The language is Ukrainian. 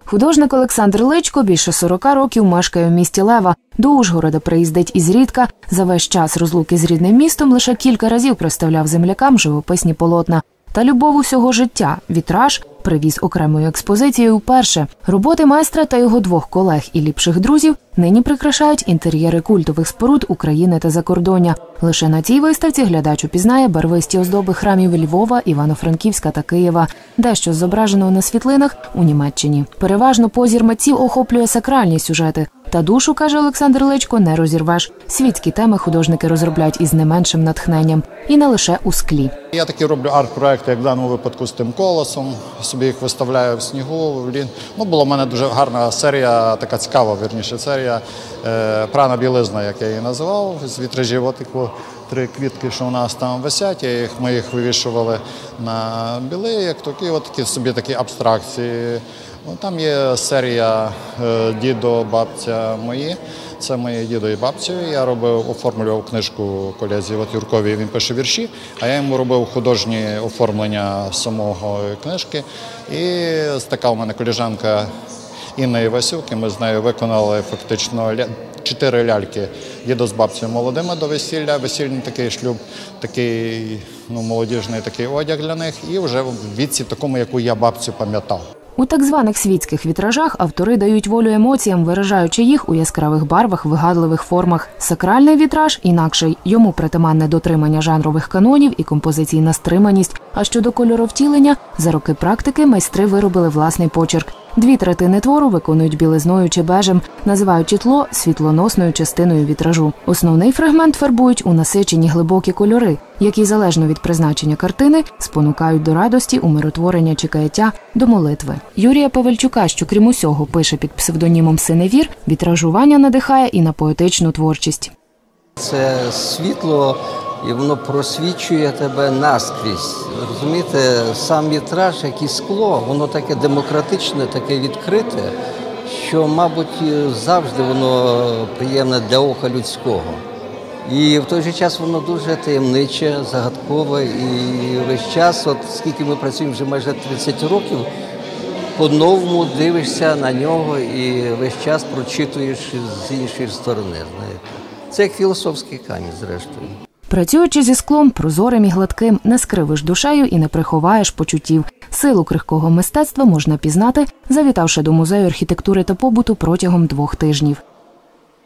Художник Олександр Личко більше 40 років мешкає в місті Лева. До Ужгорода приїздить ізрідка. За весь час розлуки з рідним містом лише кілька разів представляв землякам живописні полотна. Та любов усього життя – вітраж – привіз окремою експозицією вперше. Роботи майстра та його двох колег і ліпших друзів нині прикрашають інтер'єри культових споруд України та закордоння. Лише на цій виставці глядач упізнає барвисті оздоби храмів Львова, Івано-Франківська та Києва. Дещо з зображеного на світлинах – у Німеччині. Переважно позір митців охоплює сакральні сюжети. Та душу, каже Олександр Личко, не розірвеш. Світські теми художники розробляють із не меншим натхненням. І не лише у склі. Я такі роблю арт-проекти, як в даному випадку з тим колесом. Собі їх виставляю в снігу. Була в мене дуже гарна серія, така цікава, вірніше, серія «Прана білизна», як я її називав, з вітражів. Отаку 3 квітки, що у нас там висять, ми їх вивішували на біли, як такі собі такі абстракції. Там є серія «Дідо, бабця мої». Це мої дідо і бабці. Я оформлював книжку колезі Юркові, він пише вірші, а я йому робив художні оформлення самого книжки. І така у мене колежанка Інна Івасюк, ми з нею виконали фактично 4 ляльки дідо з бабцею молодими до весілля, весільний такий шлюб, такий молодіжний такий одяг для них, і вже в віці такому, яку я бабцю пам'ятав. У так званих світських вітражах автори дають волю емоціям, виражаючи їх у яскравих барвах, вигадливих формах. Сакральний вітраж інакший. Йому притаманне дотримання жанрових канонів і композиційна стриманість. А щодо кольоровтілення, за роки практики майстри виробили власний почерк. 2/3 твору виконують білизною чи бежем, називаючи тло світлоносною частиною вітражу. Основний фрагмент фарбують у насичені глибокі кольори, які залежно від призначення картини спонукають до радості, умиротворення чи каяття, до молитви. Юрія Павельчука, що крім усього пише під псевдонімом «Синевір», вітражування надихає і на поетичну творчість. Це світло, і воно просвічує тебе наскрізь. Розумієте, сам вітраж, як і скло, воно таке демократичне, таке відкрите, що, мабуть, завжди воно приємне для ока людського. І в той же час воно дуже таємниче, загадкове, і весь час, скільки ми працюємо вже майже 30 років, по-новому дивишся на нього і весь час прочитуєш з іншої сторони. Знаєте. Це як філософський камінь, зрештою. Працюючи зі склом, прозорим і гладким, не скривиш душею і не приховаєш почуттів. Силу крихкого мистецтва можна пізнати, завітавши до музею архітектури та побуту протягом 2 тижнів.